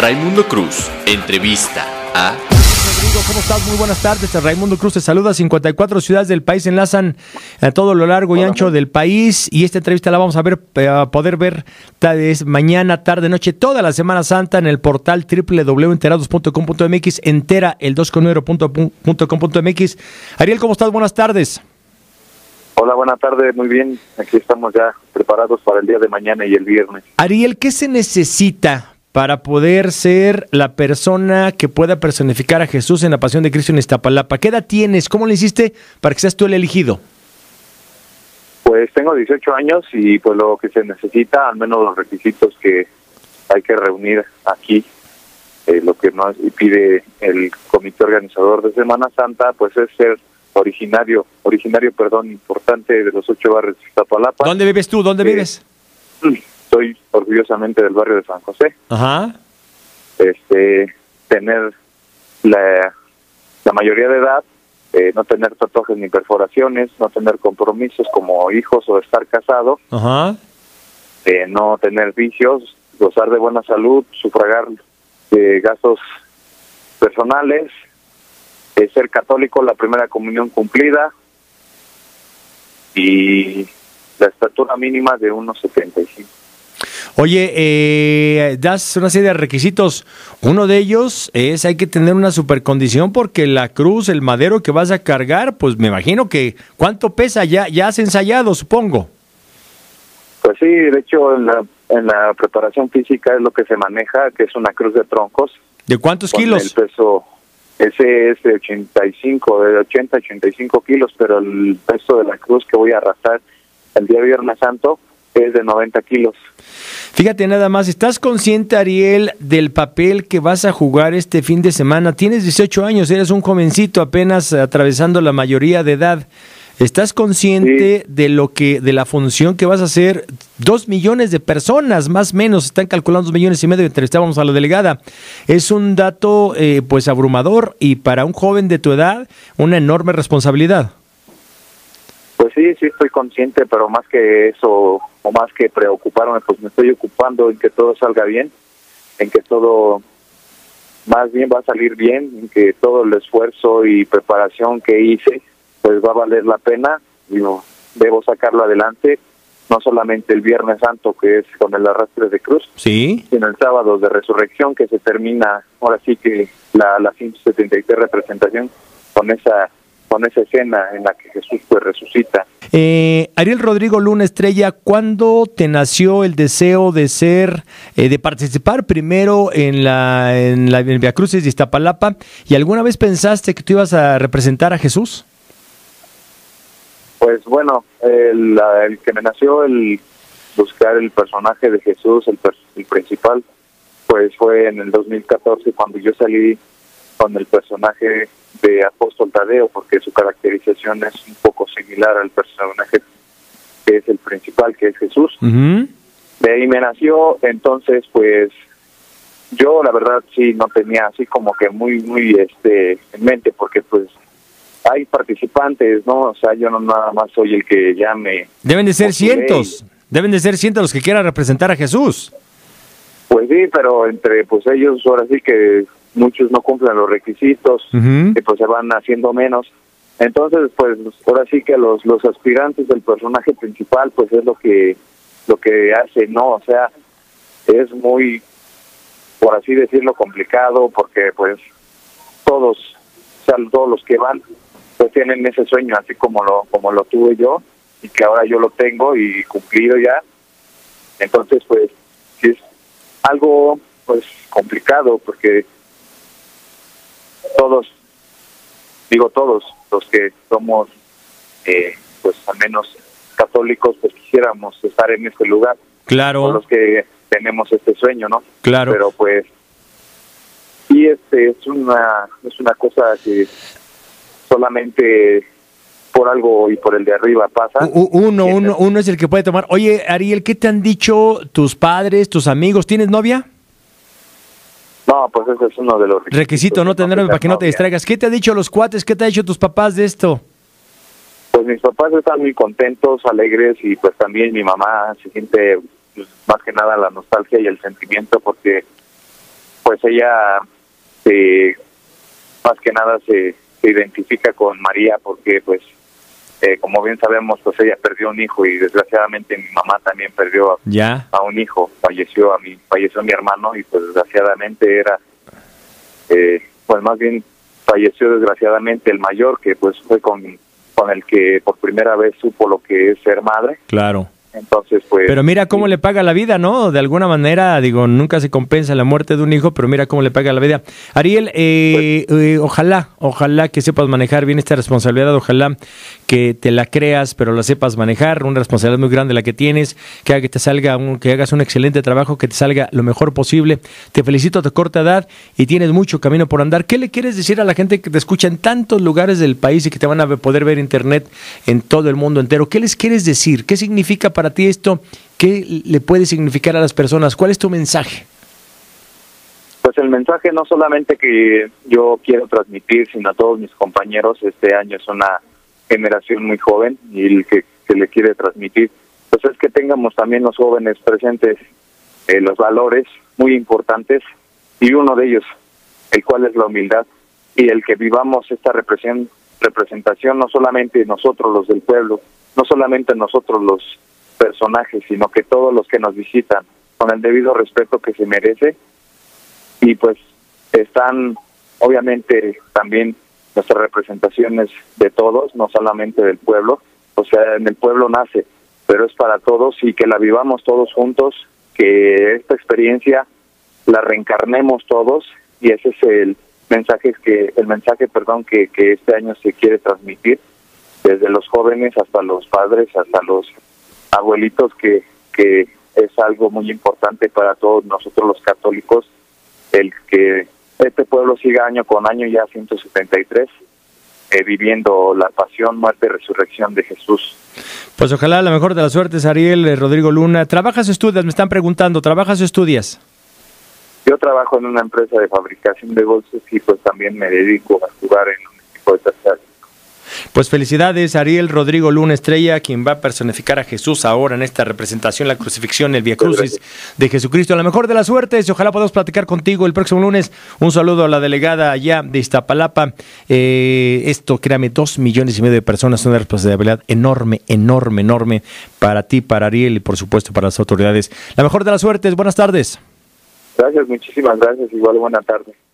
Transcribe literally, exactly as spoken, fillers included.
Raimundo Cruz, entrevista a... Rodrigo, ¿cómo estás? Muy buenas tardes. Raimundo Cruz te saluda. cincuenta y cuatro ciudades del país enlazan a todo lo largo y ancho del país, y esta entrevista la vamos a ver, a poder ver es mañana, tarde, noche, toda la Semana Santa en el portal doble u doble u doble u punto enterados punto com punto m x, entera el dos con número punto com punto m x. Ariel, ¿cómo estás? Buenas tardes. Hola, buenas tardes, muy bien. Aquí estamos ya preparados para el día de mañana y el viernes. Ariel, ¿qué se necesita para poder ser la persona que pueda personificar a Jesús en la Pasión de Cristo en Iztapalapa? ¿Qué edad tienes? ¿Cómo le hiciste para que seas tú el elegido? Pues tengo dieciocho años y pues lo que se necesita, al menos los requisitos que hay que reunir aquí, eh, lo que nos pide el comité organizador de Semana Santa, pues es ser originario, originario, perdón, importante de los ocho barrios de Iztapalapa. ¿Dónde vives tú? ¿Dónde eh, vives? Soy orgullosamente del barrio de San José. Ajá. Este, tener la, la mayoría de edad, eh, no tener tatuajes ni perforaciones, no tener compromisos como hijos o estar casado. Ajá. Eh, no tener vicios, gozar de buena salud, sufragar eh, gastos personales, eh, ser católico, la primera comunión cumplida y la estatura mínima de uno setenta y cinco. Oye, eh, das una serie de requisitos. Uno de ellos es hay que tener una supercondición porque la cruz, el madero que vas a cargar, pues me imagino que ¿cuánto pesa? Ya, ya has ensayado, supongo. Pues sí, de hecho en la, en la preparación física es lo que se maneja, que es una cruz de troncos. ¿De cuántos kilos? El peso, ese es de ochenta y cinco, de ochenta a ochenta y cinco kilos, pero el peso de la cruz que voy a arrastrar el día Viernes Santo es de noventa kilos. Fíjate nada más, ¿estás consciente, Ariel, del papel que vas a jugar este fin de semana? Tienes dieciocho años, eres un jovencito apenas atravesando la mayoría de edad. ¿Estás consciente sí. de lo que, de la función que vas a hacer? Dos millones de personas, más o menos, están calculando dos millones y medio. Entrevistábamos a la delegada. Es un dato, eh, pues, abrumador y para un joven de tu edad, una enorme responsabilidad. Pues sí, sí estoy consciente, pero más que eso, o más que preocuparme, pues me estoy ocupando en que todo salga bien, en que todo más bien va a salir bien, en que todo el esfuerzo y preparación que hice, pues va a valer la pena. Digo, debo sacarlo adelante, no solamente el Viernes Santo, que es con el arrastre de cruz, sí, sino el sábado de resurrección, que se termina, ahora sí que la, la ciento setenta y tres representación, con esa con esa escena en la que Jesús pues resucita. Eh, Ariel Rodrigo Luna Estrella, ¿cuándo te nació el deseo de ser, eh, de participar primero en la en la en Via Crucis de Iztapalapa, y alguna vez pensaste que tú ibas a representar a Jesús? Pues bueno, el, el que me nació el buscar el personaje de Jesús, el, el principal, pues fue en el dos mil catorce cuando yo salí con el personaje de Apóstol Tadeo, porque su caracterización es un poco similar al personaje que es el principal, que es Jesús. Uh-huh. De ahí me nació, entonces pues yo la verdad sí no tenía así como que muy muy este en mente, porque pues hay participantes, ¿no? O sea, yo no nada más soy el que llame. Deben de ser cientos, y... deben de ser cientos los que quieran representar a Jesús. Pues sí, pero entre pues ellos ahora sí que muchos no cumplen los requisitos, uh-huh. y pues se van haciendo menos. Entonces, pues ahora sí que los los aspirantes del personaje principal, pues es lo que lo que hace, ¿no? O sea, es muy, por así decirlo, complicado, porque pues todos, o sea, todos los que van, pues tienen ese sueño, así como lo como lo tuve yo, y que ahora yo lo tengo y cumplido ya. Entonces, pues, sí es algo, pues, complicado, porque todos, digo todos, los que somos, eh, pues al menos católicos, pues quisiéramos estar en este lugar. Claro. Con los que tenemos este sueño, ¿no? Claro. Pero pues, sí, este, es una, es una cosa que solamente por algo y por el de arriba pasa. Uno, uno, uno es el que puede tomar. Oye, Ariel, ¿qué te han dicho tus padres, tus amigos? ¿Tienes novia? No, pues ese es uno de los requisitos. Requisito, no tenerme para que no te distraigas. ¿Qué te ha dicho los cuates? ¿Qué te ha dicho tus papás de esto? Pues mis papás están muy contentos, alegres, y pues también mi mamá se siente, pues, más que nada la nostalgia y el sentimiento, porque pues pues ella eh, más que nada se, se identifica con María porque pues eh, como bien sabemos pues ella perdió un hijo y desgraciadamente mi mamá también perdió a, ya. a un hijo, falleció a mi falleció mi hermano y pues desgraciadamente era eh, pues más bien falleció desgraciadamente el mayor, que pues fue con, con el que por primera vez supo lo que es ser madre. Claro. Entonces, pues... Pero mira cómo le paga la vida, ¿no? De alguna manera, digo, nunca se compensa la muerte de un hijo, pero mira cómo le paga la vida. Ariel, eh, pues, eh, ojalá, ojalá que sepas manejar bien esta responsabilidad, ojalá que te la creas, pero la sepas manejar, una responsabilidad muy grande la que tienes, que haga que te salga, un, que hagas un excelente trabajo, que te salga lo mejor posible. Te felicito a tu corta edad y tienes mucho camino por andar. ¿Qué le quieres decir a la gente que te escucha en tantos lugares del país y que te van a poder ver internet en todo el mundo entero? ¿Qué les quieres decir? ¿Qué significa para ti esto? ¿Qué le puede significar a las personas? ¿Cuál es tu mensaje? Pues el mensaje no solamente que yo quiero transmitir, sino a todos mis compañeros. Este año es una generación muy joven y el que, que le quiere transmitir, pues es que tengamos también los jóvenes presentes eh, los valores muy importantes, y uno de ellos, el cual es la humildad, y el que vivamos esta representación, representación no solamente nosotros los del pueblo, no solamente nosotros los personajes, sino que todos los que nos visitan, con el debido respeto que se merece. Y pues están obviamente también nuestras representaciones de todos, no solamente del pueblo. O sea, en el pueblo nace, pero es para todos, y que la vivamos todos juntos, que esta experiencia la reencarnemos todos, y ese es el mensaje que el mensaje perdón que, que este año se quiere transmitir, desde los jóvenes hasta los padres, hasta los abuelitos, que, que es algo muy importante para todos nosotros los católicos, el que este pueblo siga año con año, ya ciento setenta y tres, eh, viviendo la pasión, muerte y resurrección de Jesús. Pues ojalá la mejor de las suertes, Ariel, eh, Rodrigo Luna. ¿Trabajas o estudias? Me están preguntando, ¿trabajas o estudias? Yo trabajo en una empresa de fabricación de bolsas y pues también me dedico a jugar en un equipo de tercera. Pues felicidades, Ariel Rodrigo Luna Estrella, quien va a personificar a Jesús ahora en esta representación, la crucifixión, el Vía Crucis de Jesucristo. La mejor de las suertes y ojalá podamos platicar contigo el próximo lunes. Un saludo a la delegada allá de Iztapalapa. Eh, esto, créame, dos millones y medio de personas, es una responsabilidad enorme, enorme, enorme para ti, para Ariel y por supuesto para las autoridades. La mejor de las suertes, buenas tardes. Gracias, muchísimas gracias, igual buena tarde.